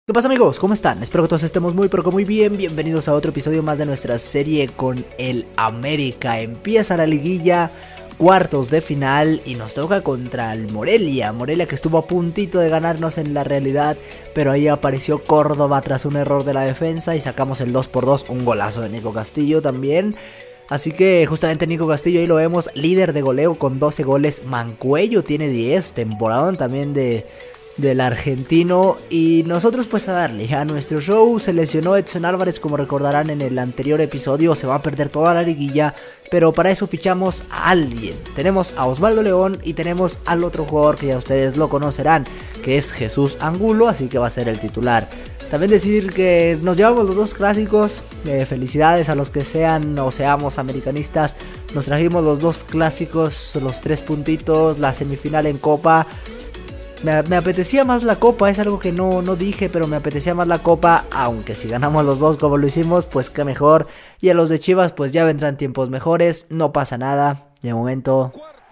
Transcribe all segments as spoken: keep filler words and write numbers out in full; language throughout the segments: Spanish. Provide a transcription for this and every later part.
¿Qué pasa, amigos? ¿Cómo están? Espero que todos estemos muy pero que muy bien. Bienvenidos a otro episodio más de nuestra serie con el América. Empieza la liguilla, cuartos de final y nos toca contra el Morelia. Morelia que estuvo a puntito de ganarnos en la realidad, pero ahí apareció Córdoba tras un error de la defensa y sacamos el dos por dos, un golazo de Nico Castillo también. Así que justamente Nico Castillo ahí lo vemos, líder de goleo con doce goles. Mancuello tiene diez, temporadón también de... del argentino. Y nosotros pues a darle a nuestro show. Se lesionó Edson Álvarez, como recordarán en el anterior episodio. Se va a perder toda la liguilla, pero para eso fichamos a alguien. Tenemos a Osvaldo León y tenemos al otro jugador que ya ustedes lo conocerán, que es Jesús Angulo, así que va a ser el titular. También decir que nos llevamos los dos clásicos. eh, Felicidades a los que sean o seamos americanistas. Nos trajimos los dos clásicos, los tres puntitos, la semifinal en Copa. Me, me apetecía más la Copa, es algo que no, no dije, pero me apetecía más la Copa. Aunque si ganamos los dos como lo hicimos, pues qué mejor. Y a los de Chivas pues ya vendrán tiempos mejores, no pasa nada. De momento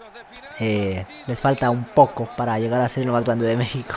eh, les falta un poco para llegar a ser el más grande de México.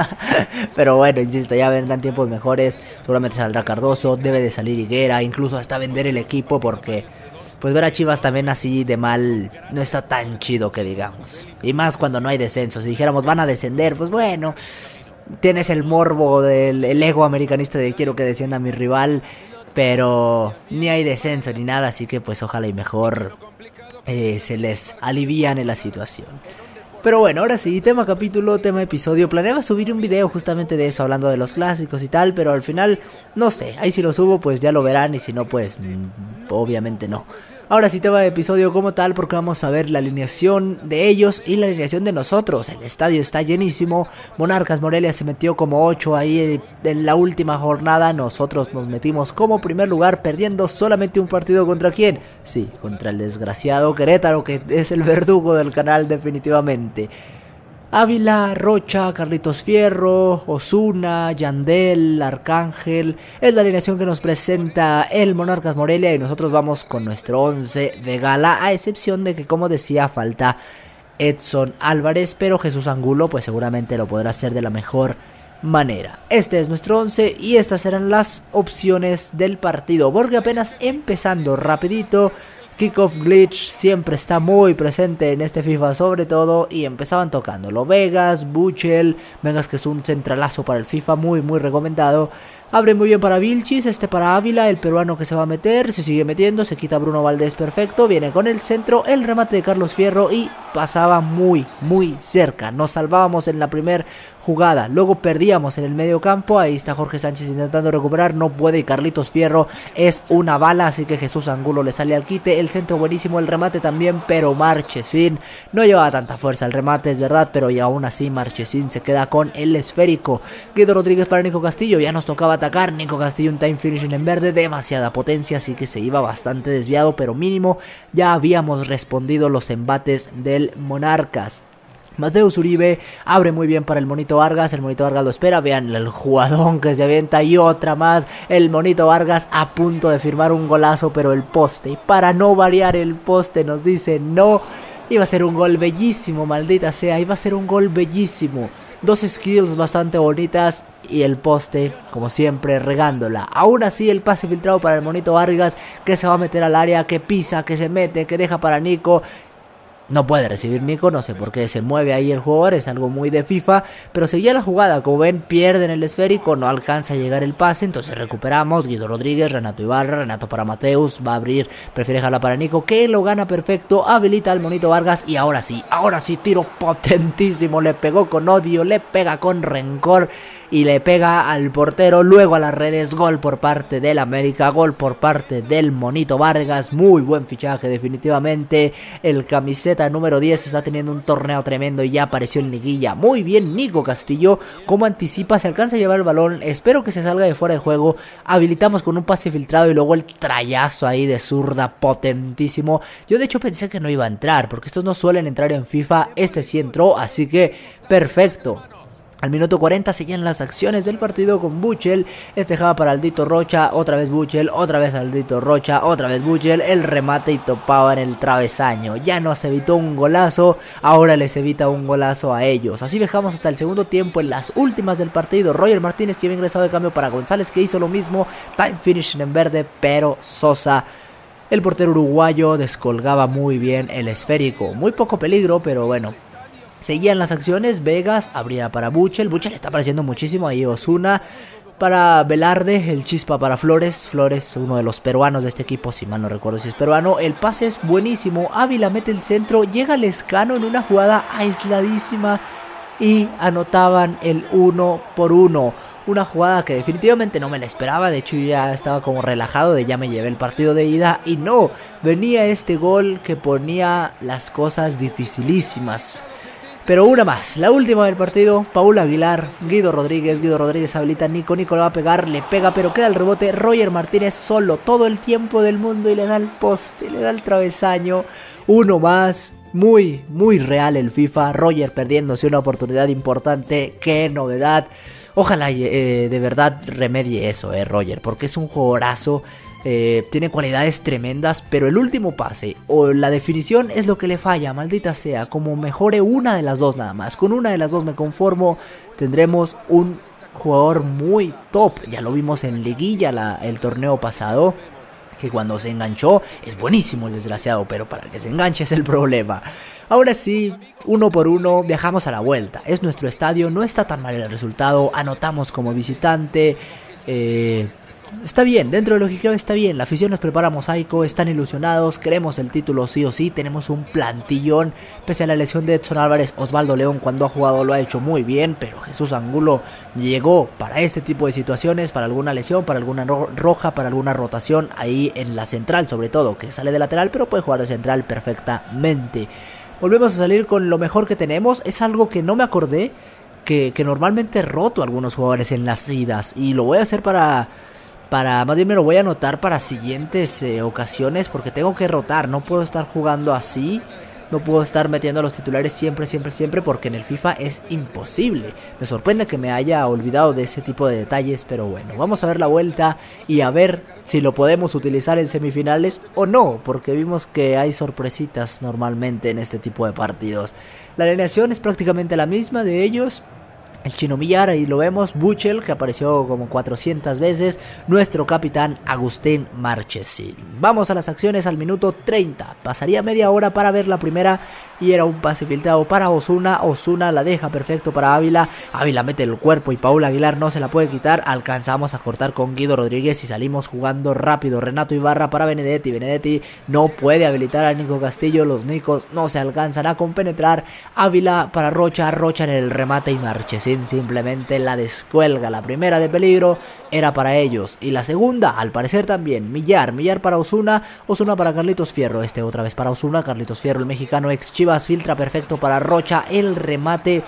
Pero bueno, insisto, ya vendrán tiempos mejores. Seguramente saldrá Cardoso, debe de salir Higuera, incluso hasta vender el equipo, porque... pues ver a Chivas también así de mal no está tan chido que digamos. Y más cuando no hay descenso. Si dijéramos van a descender, pues bueno, tienes el morbo del el ego americanista de quiero que descienda mi rival. Pero ni hay descenso ni nada, así que pues ojalá y mejor eh, se les aliviane la situación. Pero bueno, ahora sí, tema capítulo, tema episodio. Planeaba subir un video justamente de eso, hablando de los clásicos y tal, pero al final, no sé, ahí si lo subo pues ya lo verán, y si no pues mmm, obviamente no. Ahora sí, tema de episodio como tal, porque vamos a ver la alineación de ellos y la alineación de nosotros. El estadio está llenísimo. Monarcas Morelia se metió como ocho ahí en la última jornada. Nosotros nos metimos como primer lugar, perdiendo solamente un partido. ¿Contra quién? Sí, contra el desgraciado Querétaro, que es el verdugo del canal definitivamente. Ávila, Rocha, Carlitos Fierro, Osuna, Yandel, Arcángel. Es la alineación que nos presenta el Monarcas Morelia y nosotros vamos con nuestro once de gala, a excepción de que, como decía, falta Edson Álvarez, pero Jesús Angulo pues seguramente lo podrá hacer de la mejor manera. Este es nuestro once y estas serán las opciones del partido, porque apenas empezando rapidito. Kickoff Glitch siempre está muy presente en este FIFA sobre todo, y empezaban tocándolo Vegas, Buchel, Vegas que es un centralazo para el FIFA, muy muy recomendado. Abre muy bien para Vilchis, este para Ávila, el peruano que se va a meter, se sigue metiendo, se quita Bruno Valdés, perfecto, viene con el centro, el remate de Carlos Fierro y pasaba muy muy cerca, nos salvábamos en la primera jugada, luego perdíamos en el medio campo, ahí está Jorge Sánchez intentando recuperar, no puede, y Carlitos Fierro es una bala, así que Jesús Angulo le sale al quite, el centro buenísimo, el remate también, pero Marchesín no llevaba tanta fuerza el remate, es verdad, pero y aún así Marchesín se queda con el esférico. Guido Rodríguez para Nico Castillo, ya nos tocaba atacar, Nico Castillo un time finishing en verde, demasiada potencia, así que se iba bastante desviado, pero mínimo ya habíamos respondido los embates del Monarcas. Mateus Uribe abre muy bien para el Monito Vargas, el Monito Vargas lo espera, vean el jugadón que se avienta y otra más, el Monito Vargas a punto de firmar un golazo, pero el poste, y para no variar el poste nos dice no, iba a ser un gol bellísimo, maldita sea, iba a ser un gol bellísimo. Dos skills bastante bonitas y el poste, como siempre, regándola. Aún así, el pase filtrado para el Monito Vargas, que se va a meter al área, que pisa, que se mete, que deja para Nico. No puede recibir Nico, no sé por qué se mueve ahí el jugador, es algo muy de FIFA, pero seguía la jugada, como ven pierden el esférico, no alcanza a llegar el pase, entonces recuperamos, Guido Rodríguez, Renato Ibarra, Renato para Mateus, va a abrir, prefiere dejarla para Nico, que lo gana perfecto, habilita al Monito Vargas y ahora sí, ahora sí, tiro potentísimo, le pegó con odio, le pega con rencor y le pega al portero, luego a las redes, gol por parte del América, gol por parte del Monito Vargas, muy buen fichaje definitivamente, el camiseta número diez está teniendo un torneo tremendo y ya apareció en liguilla, muy bien Nico Castillo, como anticipa, se alcanza a llevar el balón, espero que se salga de fuera de juego, habilitamos con un pase filtrado y luego el trayazo ahí de zurda potentísimo, yo de hecho pensé que no iba a entrar, porque estos no suelen entrar en FIFA, este sí entró, así que perfecto. Al minuto cuarenta seguían las acciones del partido con Buchel. Este dejaba para Aldito Rocha, otra vez Buchel, otra vez Aldito Rocha, otra vez Buchel. El remate y topaba en el travesaño. Ya nos evitó un golazo, ahora les evita un golazo a ellos. Así dejamos hasta el segundo tiempo en las últimas del partido. Roger Martínez, que había ingresado de cambio para González, que hizo lo mismo. Time finishing en verde, pero Sosa, el portero uruguayo, descolgaba muy bien el esférico. Muy poco peligro, pero bueno. Seguían las acciones, Vegas abría para Buchel, Buchel está apareciendo muchísimo, ahí Osuna para Velarde, el chispa para Flores, Flores uno de los peruanos de este equipo, si mal no recuerdo si es peruano, el pase es buenísimo, Ávila mete el centro, llega Lescano en una jugada aisladísima y anotaban el uno por uno. Una jugada que definitivamente no me la esperaba, de hecho yo ya estaba como relajado de ya me llevé el partido de ida y no, venía este gol que ponía las cosas dificilísimas. Pero una más, la última del partido, Paul Aguilar, Guido Rodríguez, Guido Rodríguez habilita a Nico, Nico le va a pegar, le pega pero queda el rebote, Roger Martínez solo todo el tiempo del mundo y le da el poste, le da el travesaño, uno más, muy, muy real el FIFA, Roger perdiéndose una oportunidad importante, qué novedad, ojalá eh, de verdad remedie eso, eh, Roger, porque es un jugadorazo. Eh, tiene cualidades tremendas, pero el último pase o la definición es lo que le falla, maldita sea. Como mejore una de las dos nada más, con una de las dos me conformo, tendremos un jugador muy top. Ya lo vimos en liguilla la, el torneo pasado, que cuando se enganchó es buenísimo el desgraciado, pero para que se enganche es el problema. Ahora sí, uno por uno, viajamos a la vuelta, es nuestro estadio, no está tan mal el resultado, anotamos como visitante, eh... está bien, dentro de lo que cabe está bien, la afición nos prepara mosaico, están ilusionados, queremos el título sí o sí, tenemos un plantillón, pese a la lesión de Edson Álvarez, Osvaldo León cuando ha jugado lo ha hecho muy bien, pero Jesús Angulo llegó para este tipo de situaciones, para alguna lesión, para alguna ro roja, para alguna rotación, ahí en la central sobre todo, que sale de lateral, pero puede jugar de central perfectamente. Volvemos a salir con lo mejor que tenemos, es algo que no me acordé, que, que normalmente roto a algunos jugadores en las idas, y lo voy a hacer para... Para, más bien me lo voy a anotar para siguientes eh, ocasiones, porque tengo que rotar, no puedo estar jugando así, no puedo estar metiendo a los titulares siempre, siempre, siempre, porque en el FIFA es imposible. Me sorprende que me haya olvidado de ese tipo de detalles, pero bueno, vamos a ver la vuelta y a ver si lo podemos utilizar en semifinales o no, porque vimos que hay sorpresitas normalmente en este tipo de partidos. La alineación es prácticamente la misma de ellos. El Chino Millar, ahí lo vemos, Buchel, que apareció como cuatrocientas veces, nuestro capitán Agustín Marchesín. Vamos a las acciones al minuto treinta, pasaría media hora para ver la primera y era un pase filtrado para Osuna, Osuna la deja perfecto para Ávila, Ávila mete el cuerpo y Paul Aguilar no se la puede quitar, alcanzamos a cortar con Guido Rodríguez y salimos jugando rápido, Renato Ibarra para Benedetti, Benedetti no puede habilitar a Nico Castillo, los Nicos no se alcanzan a compenetrar, Ávila para Rocha, Rocha en el remate y Marchesín simplemente la descuelga. La primera de peligro era para ellos y la segunda al parecer también. Millar, Millar para Osuna, Osuna para Carlitos Fierro, este otra vez para Osuna, Carlitos Fierro el mexicano ex Chivas filtra perfecto para Rocha, el remate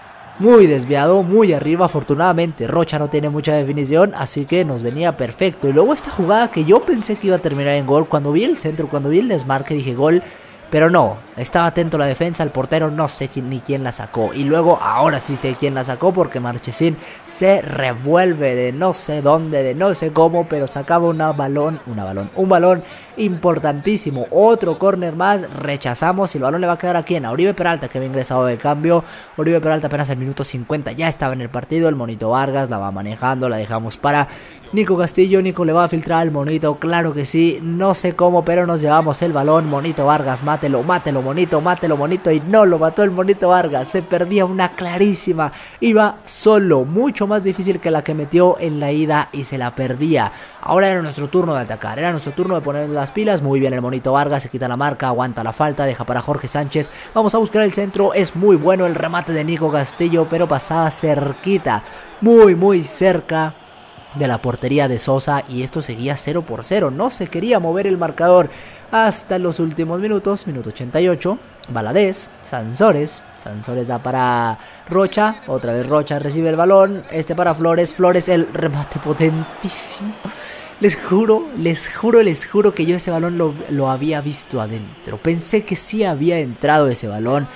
muy desviado, muy arriba, afortunadamente Rocha no tiene mucha definición, así que nos venía perfecto. Y luego esta jugada que yo pensé que iba a terminar en gol, cuando vi el centro, cuando vi el desmarque dije gol, pero no, estaba atento la defensa, el portero no sé quién, ni quién la sacó. Y luego ahora sí sé quién la sacó porque Marchesín se revuelve de no sé dónde, de no sé cómo, pero sacaba una balón, una balón, un balón importantísimo. Otro córner más, rechazamos y el balón le va a quedar a quién, a Oribe Peralta, que había ingresado de cambio. Oribe Peralta apenas al minuto cincuenta ya estaba en el partido, el Monito Vargas la va manejando, la dejamos para Nico Castillo, Nico le va a filtrar al Monito, claro que sí, no sé cómo, pero nos llevamos el balón, Monito Vargas, mátelo, mátelo Monito, mátelo Monito, y no lo mató el Monito Vargas, se perdía una clarísima, iba solo, mucho más difícil que la que metió en la ida y se la perdía. Ahora era nuestro turno de atacar, era nuestro turno de poner las pilas, muy bien el Monito Vargas, se quita la marca, aguanta la falta, deja para Jorge Sánchez, vamos a buscar el centro, es muy bueno el remate de Nico Castillo, pero pasaba cerquita, muy muy cerca de la portería de Sosa y esto seguía cero por cero, no se quería mover el marcador hasta los últimos minutos, minuto ochenta y ocho, Valadez, Sansores, Sansores da para Rocha, otra vez Rocha recibe el balón, este para Flores, Flores el remate potentísimo, les juro, les juro, les juro que yo ese balón lo, lo había visto adentro, pensé que sí había entrado ese balón.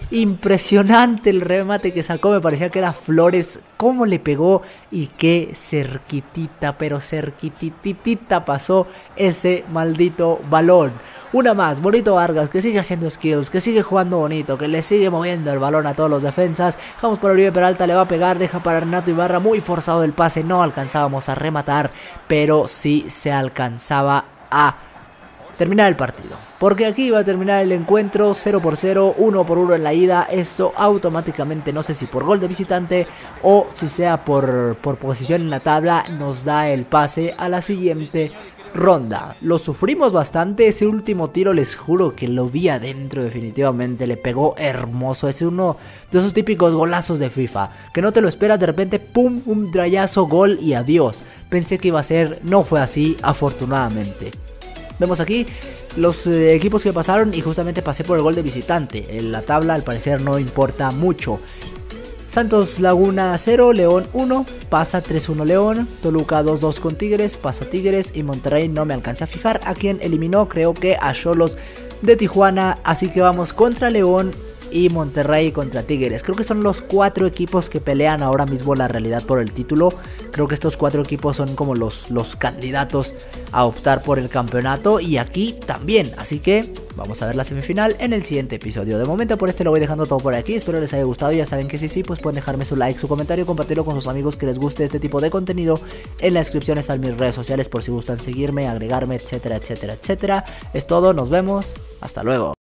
Impresionante el remate que sacó, me parecía que era Flores. Cómo le pegó y qué cerquitita, pero cerquititita pasó ese maldito balón. Una más, Bonito Vargas, que sigue haciendo skills, que sigue jugando bonito, que le sigue moviendo el balón a todos los defensas. Vamos para Oribe Peralta, le va a pegar, deja para Renato Ibarra, muy forzado el pase, no alcanzábamos a rematar, pero sí se alcanzaba a terminar el partido, porque aquí va a terminar el encuentro cero por cero, uno por uno en la ida. Esto automáticamente, no sé si por gol de visitante o si sea por, por posición en la tabla, nos da el pase a la siguiente ronda. Lo sufrimos bastante, ese último tiro les juro que lo vi adentro definitivamente, le pegó hermoso, es uno de esos típicos golazos de FIFA, que no te lo esperas, de repente pum, un drayazo, gol y adiós. Pensé que iba a ser, no fue así, afortunadamente. Vemos aquí los eh, equipos que pasaron y justamente pasé por el gol de visitante. En la tabla al parecer no importa mucho. Santos Laguna cero, León uno, pasa tres uno León, Toluca dos dos con Tigres, pasa Tigres y Monterrey no me alcancé a fijar a quién eliminó, creo que a Xolos de Tijuana, así que vamos contra León y Monterrey contra Tigres. Creo que son los cuatro equipos que pelean ahora mismo la realidad por el título. Creo que estos cuatro equipos son como los, los candidatos a optar por el campeonato y aquí también, así que vamos a ver la semifinal en el siguiente episodio. De momento por este lo voy dejando todo por aquí, espero les haya gustado. Ya saben que si sí, pues pueden dejarme su like, su comentario, compartirlo con sus amigos que les guste este tipo de contenido. En la descripción están mis redes sociales por si gustan seguirme, agregarme, etcétera, etcétera, etcétera. Es todo, nos vemos, hasta luego.